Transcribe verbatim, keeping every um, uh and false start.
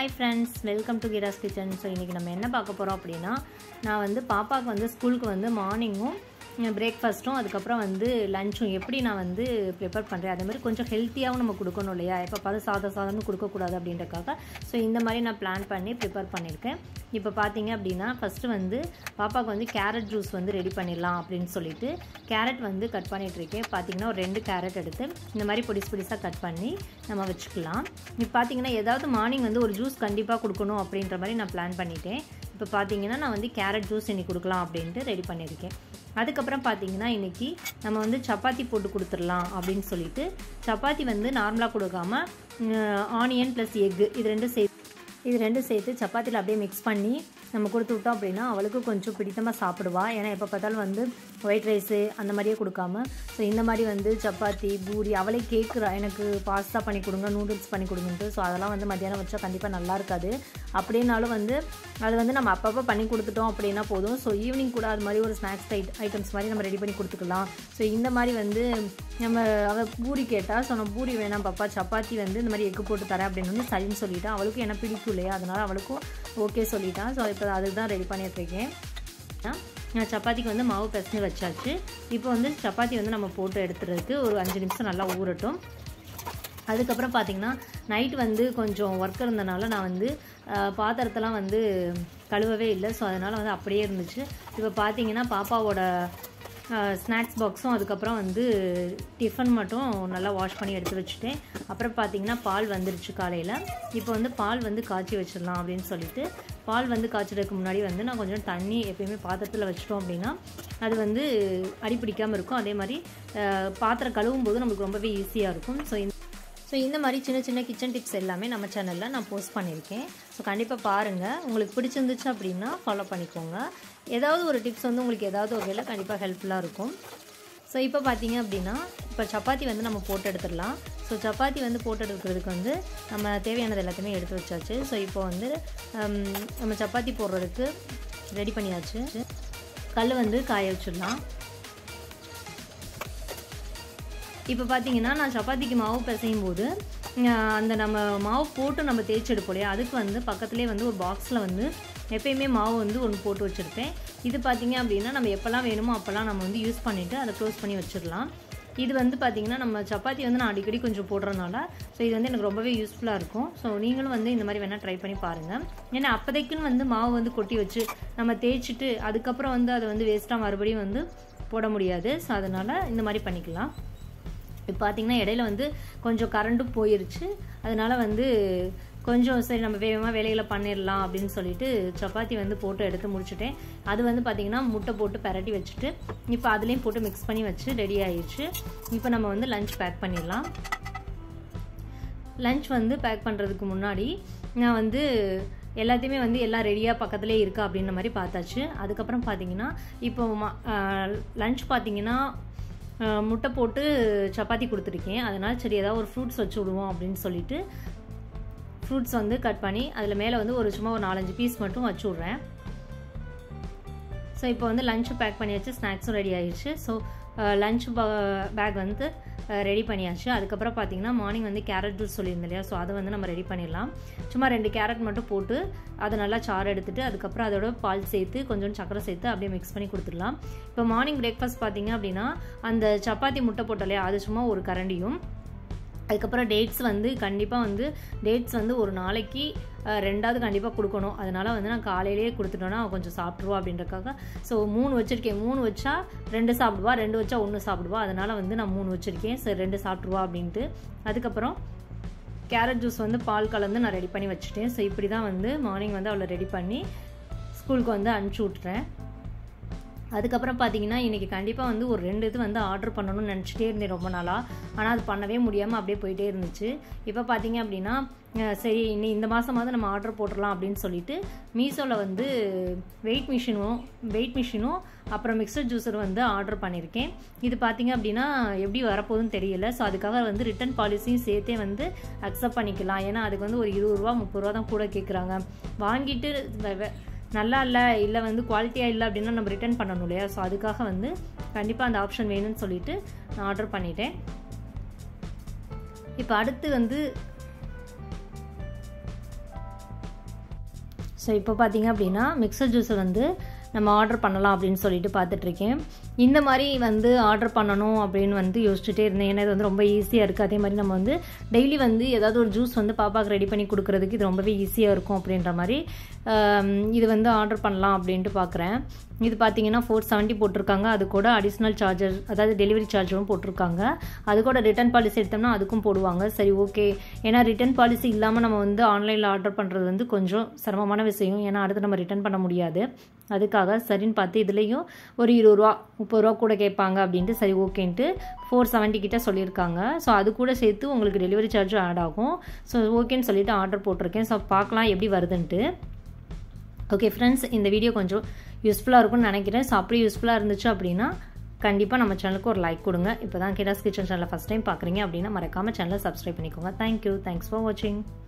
Hi friends, welcome to Gira's Kitchen. So இன்னைக்கு நம்ம என்ன பார்க்க போறோம் அப்படினா நான் வந்து பாப்பாக்கு வந்து ஸ்கூலுக்கு வந்து மார்னிங்கும் பிரேக்ஃபாஸ்ட்டும் அதுக்கு அப்புறம் வந்து லஞ்சும் எப்படி நான் வந்து ப்ரிப்பேர் பண்றேன் அதே மாதிரி கொஞ்சம் ஹெல்தியாவும் நம்ம கொடுக்கணும் இல்லையா எப்ப பாது சாதா சாதம்னு கொடுக்க கூடாது அப்படின்றக்காக சோ இந்த மாதிரி நான் பிளான் பண்ணி ப்ரிப்பேர் பண்ணிருக்கேன். இப்போ பாத்தீங்க அப்படினா ஃபர்ஸ்ட் வந்து பாப்பாக்கு வந்து கேரட் ஜூஸ் வந்து ரெடி பண்ணிடலாம் அப்படினு சொல்லிட்டு கேரட் வந்து கட் பண்ணிட்டு இருக்கேன். பாத்தீங்கன்னா ஒரு ரெண்டு கேரட் எடுத்து இந்த மாதிரி பொடிஸ் பொடிசா கட் பண்ணி நம்ம வெச்சுக்கலாம். இப்போ பாத்தீங்கன்னா ஏதாவது மார்னிங் வந்து ஒரு ஜூஸ் கண்டிப்பா கொடுக்கணும் அப்படின்ற மாதிரி நான் பிளான் பண்ணிட்டேன். இப்போ பாத்தீங்கன்னா நான் வந்து கேரட் ஜூஸ் இன்னைக்கு கொடுக்கலாம் அப்படினு ரெடி பண்ணிருக்கேன். அதுக்கு அப்புறம் பாத்தீங்கன்னா இன்னைக்கு நம்ம வந்து சப்பாத்தி போட்டு கொடுத்துறலாம் அப்படினு சொல்லிட்டு சப்பாத்தி வந்து நார்மலா கொடுக்காம ஆனியன் பிளஸ் எக் இது ரெண்டும் சேர்த்து இது ரெண்டும் சேர்த்து சப்பாத்தில அப்படியே mix பண்ணி நம்ம கொடுத்து விட்டோம் அப்படினா அவளுக்கு கொஞ்சம் பிடித்தமா சாப்பிடுவா. ஏனா எப்ப பார்த்தாலும் வந்து ஒயிட் ரைஸ் அந்த மாதிரியே கொடுக்காம சோ இந்த மாதிரி வந்து சப்பாத்தி பூரி அவளே கேக்குறா எனக்கு பாஸ்தா பண்ணி கொடுங்க நூடுல்ஸ் பண்ணி கொடுங்கன்னு. சோ அதெல்லாம் வந்து மத்தியானம் வச்சா கண்டிப்பா நல்லா இருக்காது. அப்படினாலும் வந்து அது வந்து நம்ம அப்பப்ப பண்ணி கொடுத்துட்டோம் அப்படினா போதும். சோ ஈவினிங் கூட அது மாதிரி ஒரு ஸ்நாக்ஸ் ஐட்டம்ஸ் மாதிரி நம்ம ரெடி பண்ணி கொடுத்துக்கலாம். சோ இந்த மாதிரி வந்து நம்ம அவ பூரி கேட்டா சோ நான் பூரி வேணாம் பாப்பா சப்பாத்தி வந்து இந்த மாதிரி எக் போட்டு தரேன் அப்படினு வந்து சரின்னு சொல்லிட்டா. அவளுக்கு என்ன பிடிக்கும் இல்லையா அதனால அவளுக்கு ஓகே சொல்லிட்டா. சோ இப்போ அதுக்கு தான் ரெடி பண்ணிட்டு இருக்கேன். நான் சப்பாத்திக்கு வந்து மாவு பிசைஞ்சு வச்சாச்சு. இப்போ வந்து சப்பாத்தி வந்து நம்ம போட்டு எடுத்துறதுக்கு ஒரு அஞ்சு நிமிஷம் நல்லா ஊறட்டும். அதுக்கு அப்புறம் பாத்தீங்கன்னா நைட் வந்து கொஞ்சம் வர்க் இருந்தனால நான் வந்து பாத்திரத்தெல்லாம் வந்து கழுவவே இல்லை. சோ அதனால வந்து அப்படியே இருந்துச்சு. இப்போ பாத்தீங்கன்னா பாப்பாவோட ஸ்நாக்ஸ் பாக்ஸும் அதுக்கப்புறம் வந்து டிஃபன் மட்டும் நல்லா வாஷ் பண்ணி எடுத்து வச்சுட்டேன். அப்புறம் பார்த்தீங்கன்னா பால் வந்துருச்சு காலையில். இப்போ வந்து பால் வந்து காய்ச்சி வச்சிடலாம் அப்படின்னு சொல்லிட்டு பால் வந்து காய்ச்சறதுக்கு முன்னாடி வந்து நான் கொஞ்சம் தண்ணி எப்பயுமே பாத்திரத்தில் வச்சிட்டோம் அப்படின்னா அது வந்து அடிப்பிடிக்காமல் இருக்கும். அதே மாதிரி பாத்திரம் கழுவும் போது நமக்கு ரொம்பவே ஈஸியாக இருக்கும். ஸோ ஸோ இந்த மாதிரி சின்ன சின்ன கிச்சன் டிப்ஸ் எல்லாமே நம்ம சேனலில் நான் போஸ்ட் பண்ணியிருக்கேன். ஸோ கண்டிப்பாக பாருங்கள். உங்களுக்கு பிடிச்சிருந்துச்சு அப்படின்னா ஃபாலோ பண்ணிக்கோங்க. ஏதாவது ஒரு டிப்ஸ் வந்து உங்களுக்கு ஏதாவது ஒரு வேலை கண்டிப்பாக ஹெல்ப்ஃபுல்லாக இருக்கும். ஸோ இப்போ பார்த்தீங்க அப்படின்னா இப்போ சப்பாத்தி வந்து நம்ம போட்டு எடுத்துடலாம். ஸோ சப்பாத்தி வந்து போட்டு எடுக்கிறதுக்கு வந்து நம்ம தேவையானது எல்லாத்தையுமே எடுத்து வச்சாச்சு. ஸோ இப்போ வந்து நம்ம சப்பாத்தி போடுறதுக்கு ரெடி பண்ணியாச்சு. கல் வந்து காய வச்சிடலாம். இப்போ பார்த்தீங்கன்னா நான் சப்பாத்திக்கு மாவு பிசையும் போது அந்த நம்ம மாவு போட்டு நம்ம தேய்ச்சி எடுப்போம் இல்லையா அதுக்கு வந்து பக்கத்துலேயே வந்து ஒரு பாக்ஸில் வந்து எப்பயுமே மாவு வந்து ஒன்று போட்டு வச்சுருப்பேன். இது பார்த்தீங்க அப்படின்னா நம்ம எப்போல்லாம் வேணுமோ அப்போல்லாம் நம்ம வந்து யூஸ் பண்ணிவிட்டு அதை க்ளோஸ் பண்ணி வச்சிடலாம். இது வந்து பார்த்தீங்கன்னா நம்ம சப்பாத்தி வந்து நான் அடிக்கடி கொஞ்சம் போடுறதுனால ஸோ இது வந்து எனக்கு ரொம்பவே யூஸ்ஃபுல்லாக இருக்கும். ஸோ நீங்களும் வந்து இந்த மாதிரி வேணால் ட்ரை பண்ணி பாருங்கள். ஏன்னா அப்போதைக்குன்னு வந்து மாவு வந்து கொட்டி வச்சு நம்ம தேய்ச்சிட்டு அதுக்கப்புறம் வந்து அதை வந்து வேஸ்ட்டாக மறுபடியும் வந்து போட முடியாது. ஸோ அதனால் இந்த மாதிரி பண்ணிக்கலாம். இப்போ பார்த்தீங்கன்னா இடையில வந்து கொஞ்சம் கரண்ட்டும் போயிருச்சு. அதனால வந்து கொஞ்சம் சரி நம்ம வேகமாக வேலைகளை பண்ணிடலாம் அப்படின்னு சொல்லிட்டு சப்பாத்தி வந்து போட்டு எடுத்து முடிச்சுட்டேன். அது வந்து பார்த்தீங்கன்னா முட்டை போட்டு பரட்டி வச்சுட்டு இப்போ அதுலேயும் போட்டு மிக்ஸ் பண்ணி வச்சு ரெடி ஆயிடுச்சு. இப்போ நம்ம வந்து லஞ்ச் பேக் பண்ணிடலாம். லஞ்ச் வந்து பேக் பண்ணுறதுக்கு முன்னாடி நான் வந்து எல்லாத்தையுமே வந்து எல்லாம் ரெடியாக பக்கத்துலேயே இருக்கா அப்படின்ற மாதிரி பார்த்தாச்சு. அதுக்கப்புறம் பார்த்தீங்கன்னா இப்போ லஞ்ச் பார்த்தீங்கன்னா முட்டை போட்டு சப்பாத்தி கொடுத்துருக்கேன். அதனால் சரி ஏதாவது ஒரு ஃப்ரூட்ஸ் வச்சு விடுவோம் அப்படின்னு சொல்லிட்டு ஃப்ரூட்ஸ் வந்து கட் பண்ணி அதில் மேலே வந்து ஒரு சும்மா ஒரு நாலஞ்சு பீஸ் மட்டும் வச்சு விட்றேன். ஸோ இப்போ வந்து லஞ்சும் பேக் பண்ணியாச்சு. ஸ்நாக்ஸும் ரெடி ஆயிடுச்சு. ஸோ லஞ்ச் பேக் வந்து ரெடி பண்ணியாச்சு. அதுக்கப்புறம் பார்த்தீங்கன்னா மார்னிங் வந்து கேரட் ஜூஸ் சொல்லியிருந்தேன் இல்லையா ஸோ அதை வந்து நம்ம ரெடி பண்ணிடலாம். சும்மா ரெண்டு கேரட் மட்டும் போட்டு அதை நல்லா சாறு எடுத்துட்டு அதுக்கப்புறம் அதோட பால் சேர்த்து கொஞ்சம் சக்கரை சேர்த்து அப்படியே மிக்ஸ் பண்ணி கொடுத்துடலாம். இப்போ மார்னிங் பிரேக்ஃபாஸ்ட் பார்த்தீங்க அப்படின்னா அந்த சப்பாத்தி முட்டை போட்டோம் இல்லையா அது சும்மா ஒரு கரண்டியும் அதுக்கப்புறம் டேட்ஸ் வந்து கண்டிப்பாக வந்து டேட்ஸ் வந்து ஒரு நாளைக்கு ரெண்டாவது கண்டிப்பாக கொடுக்கணும். அதனால வந்து நான் காலையிலேயே கொடுத்துட்டோன்னா கொஞ்சம் சாப்பிட்ருவா அப்படின்றக்காக ஸோ மூணு வச்சுருக்கேன். மூணு வச்சா ரெண்டு சாப்பிடுவா ரெண்டு வச்சா ஒன்று சாப்பிடுவா. அதனால வந்து நான் மூணு வச்சுருக்கேன். சரி ரெண்டு சாப்பிட்ருவா அப்படின்ட்டு. அதுக்கப்புறம் கேரட் ஜூஸ் வந்து பால் கலந்து நான் ரெடி பண்ணி வச்சுட்டேன். ஸோ இப்படி தான் வந்து மார்னிங் வந்து அவளை ரெடி பண்ணி ஸ்கூலுக்கு வந்து அனுப்பிச்சி விட்றேன். அதுக்கப்புறம் பார்த்தீங்கன்னா இன்றைக்கி கண்டிப்பாக வந்து ஒரு ரெண்டு இது வந்து ஆர்டர் பண்ணணும்னு நினச்சிட்டே இருந்தேன் ரொம்ப நாளாக. ஆனால் அது பண்ணவே முடியாமல் அப்படியே போயிட்டே இருந்துச்சு. இப்போ பார்த்தீங்க அப்படின்னா சரி இன்னி இந்த மாதமாவது நம்ம ஆர்டர் போட்டுடலாம் அப்படின்னு சொல்லிட்டு மீஷோவில் வந்து வெயிட் மிஷினும் வெயிட் மிஷினும் அப்புறம் மிக்சர் ஜூஸர் வந்து ஆர்டர் பண்ணியிருக்கேன். இது பார்த்தீங்க அப்படின்னா எப்படி வரப்போகுதுன்னு தெரியல. ஸோ அதுக்காக வந்து ரிட்டர்ன் பாலிசியும் சேர்த்தே வந்து அக்செப்ட் பண்ணிக்கலாம். ஏன்னா அதுக்கு வந்து ஒரு இருபது ரூபா முப்பது ரூபா தான் கூட கேட்குறாங்க. வாங்கிட்டு நல்லா இல்லை இல்லை வந்து குவாலிட்டியாக இல்லை அப்படின்னா நம்ம ரிட்டர்ன் பண்ணணும் இல்லையா ஸோ அதுக்காக வந்து கண்டிப்பாக அந்த ஆப்ஷன் வேணும்னு சொல்லிட்டு நான் ஆர்டர் பண்ணிட்டேன். இப்போ அடுத்து வந்து ஸோ இப்போ பார்த்தீங்க அப்படின்னா மிக்சர் ஜூஸை வந்து நம்ம ஆர்டர் பண்ணலாம் அப்படின்னு சொல்லிட்டு பார்த்துட்ருக்கேன். இந்த மாதிரி வந்து ஆர்டர் பண்ணணும் அப்படின்னு வந்து யோசிச்சுட்டே இருந்தேன். ஏன்னா இது வந்து ரொம்ப ஈஸியாக இருக்குது. அதே மாதிரி நம்ம வந்து டெய்லி வந்து ஏதாவது ஒரு ஜூஸ் வந்து பாப்பாவுக்கு ரெடி பண்ணி கொடுக்குறதுக்கு இது ரொம்பவே ஈஸியாக இருக்கும் அப்படின்ற மாதிரி இது வந்து ஆர்டர் பண்ணலாம் அப்படின்ட்டு பார்க்குறேன். இது பார்த்தீங்கன்னா ஃபோர் செவன்ட்டி போட்டிருக்காங்க. அது கூட அடிஷ்னல் சார்ஜர், அதாவது டெலிவரி சார்ஜரும் போட்டிருக்காங்க. அது கூட ரிட்டர்ன் பாலிசி எடுத்தோம்னா அதுக்கும் போடுவாங்க. சரி, ஓகே. ஏன்னா ரிட்டர்ன் பாலிசி இல்லாமல் நம்ம வந்து ஆன்லைனில் ஆர்டர் பண்ணுறது வந்து கொஞ்சம் சிரமமான விஷயம். ஏன்னா அடுத்து நம்ம ரிட்டர்ன் பண்ண முடியாது. அதுக்காக சரின்னு பார்த்து இதுலேயும் ஒரு இருபது ரூபா முப்பது ரூபா கூட கேட்பாங்க அப்படின்ட்டு சரி ஓகேன்ட்டு ஃபோர் செவன்ட்டி கிட்ட சொல்லியிருக்காங்க. ஸோ அது கூட சேர்த்து உங்களுக்கு டெலிவரி சார்ஜும் ஆட் ஆகும். ஸோ ஓகேன்னு சொல்லிட்டு ஆர்டர் போட்டிருக்கேன். ஸோ பார்க்கலாம் எப்படி வருதுன்ட்டு. ஓகே ஃப்ரெண்ட்ஸ், இந்த வீடியோ கொஞ்சம் யூஸ்ஃபுல்லாக இருக்கும்னு நினைக்கிறேன். ஸோ அப்படி யூஸ்ஃபுல்லாக இருந்துச்சு அப்படின்னா கண்டிப்பாக நம்ம சேனலுக்கு ஒரு லைக் கொடுங்க. இப்போ தான் கிடாஸ் கிச்சன் சேனலை ஃபஸ்ட் டைம் பார்க்குறீங்க அப்படின்னா மறக்காமல் சேனலை சப்ஸ்கிரைப் பண்ணிக்கோங்க. தேங்க்யூ. தேங்க்ஸ் ஃபார் வாட்சிங்.